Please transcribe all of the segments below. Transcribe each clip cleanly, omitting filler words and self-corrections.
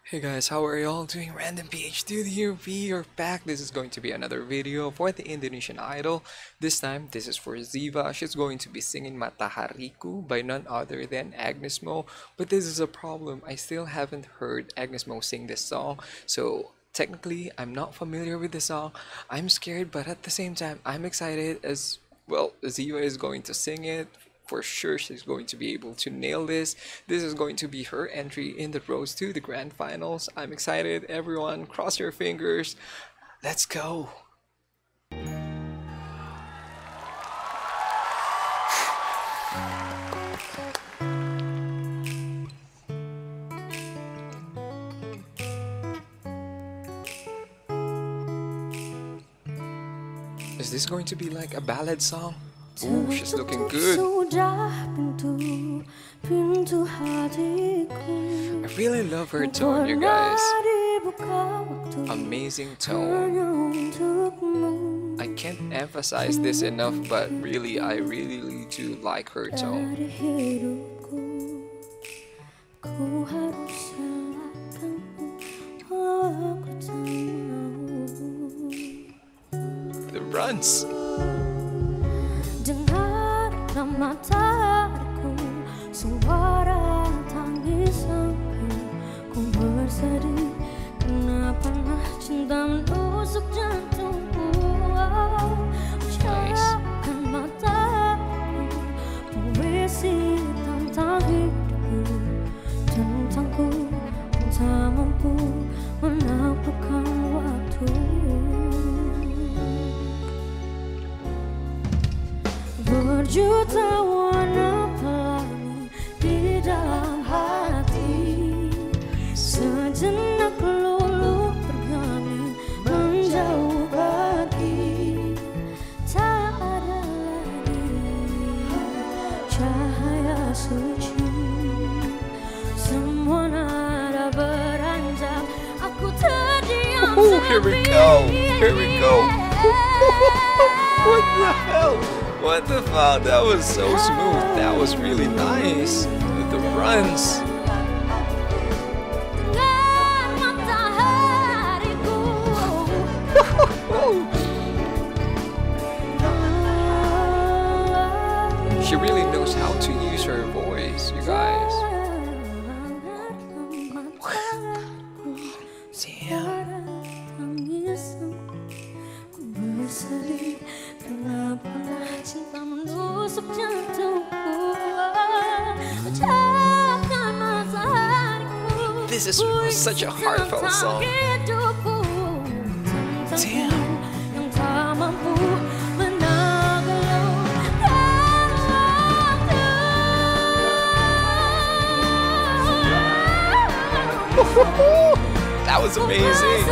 Hey guys, how are y'all doing? Random PH here. We are back. This is going to be another video for the Indonesian Idol. This time, this is for Ziva. She's going to be singing Matahariku by none other than Agnes Mo. But this is a problem. I still haven't heard Agnes Mo sing this song. So technically, I'm not familiar with the song. I'm scared, but at the same time, I'm excited as well. Ziva is going to sing it for sure. She's going to be able to nail this. This is going to be her entry in the Rose to the grand finals. I'm excited. Everyone, cross your fingers. Let's go. Is this going to be like a ballad song? Ooh, she's looking good. I really love her tone, you guys. Amazing tone. I can't emphasize this enough, but really, I really do like her tone. The runs. Dengarkan matahariku, suara tangisanku. Ku bersedih karena pernah cinta menusuk jantungku. Ucapkan mataku, puisi tentang hidupku, tentangku yang tak mampu menaklukkan waktu. Berjuta warna pelangi di dalam hati, sejenak luluh berganti menjauh pergi. Tak ada lagi cahaya suci, semua nada beranjak. Aku terdiam Here we go. Here we go. What the hell? What the fuck? That was so smooth. That was really nice. The runs. She really knows how to use her voice, you guys. This is such a heartfelt song. Damn. That was amazing.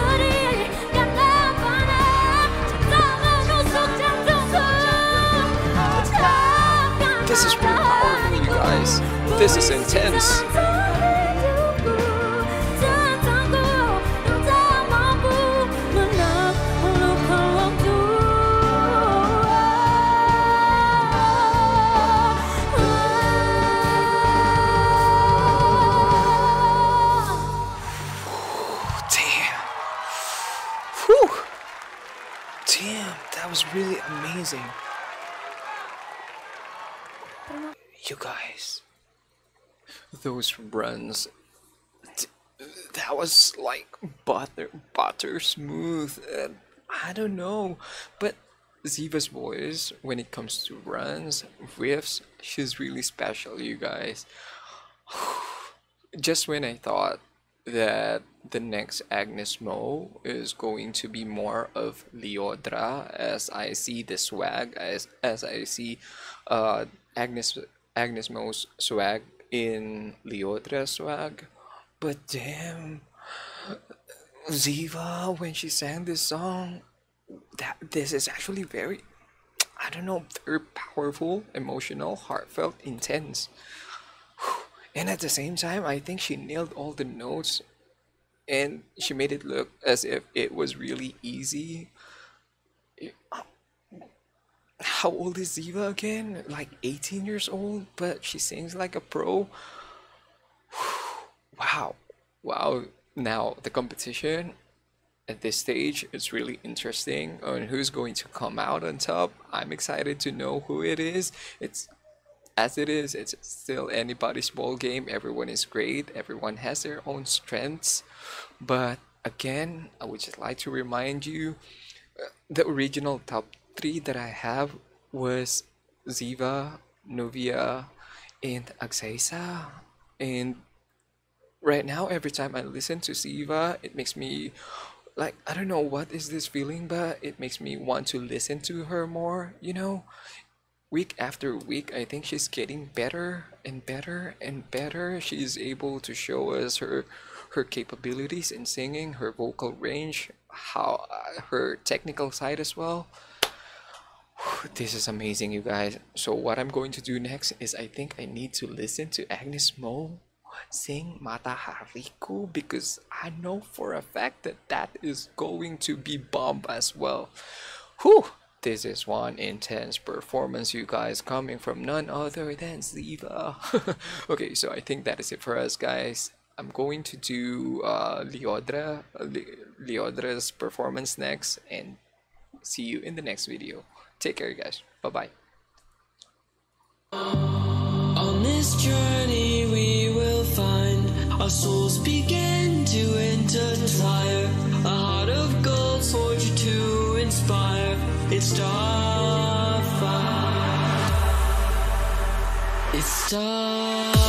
This is really powerful, you guys. This is intense. Damn, that was really amazing. You guys, those runs, that was like butter smooth. I don't know, but Ziva's voice, when it comes to runs, riffs, she's really special, you guys. Just when I thought that the next Agnes Mo is going to be more of Leodra, as I see the swag, as I see uh Agnes Agnes Mo's swag in Leodra's swag. But damn, Ziva, when she sang this song, this is actually very, I don't know, very powerful, emotional, heartfelt, intense. And at the same time, I think she nailed all the notes and she made it look as if it was really easy. How old is Ziva again? Like 18 years old, but she sings like a pro. Wow. Wow. Now, the competition at this stage is really interesting on who's going to come out on top. I'm excited to know who it is. It's still anybody's ball game. Everyone is great, everyone has their own strengths. But again, I would just like to remind you, the original top three that I have was Ziva, Novia, and Agsaisa. And right now, every time I listen to Ziva, it makes me like, I don't know what is this feeling, but it makes me want to listen to her more, you know? Week after week, I think she's getting better and better and better. She's able to show us her capabilities in singing, her vocal range, how her technical side as well. This is amazing, you guys. So what I'm going to do next is I think I need to listen to Agnes Mo sing Mata Hariku, because I know for a fact that that is going to be bomb as well. Whew! This is one intense performance, you guys, coming from none other than Ziva. Okay, so I think that is it for us, guys. I'm going to do Leodra's performance next, and see you in the next video. Take care, guys. Bye-bye. On this journey we will find our souls begin to intertwine. A heart of gold forged to inspire. It's Starfire. It's Starfire.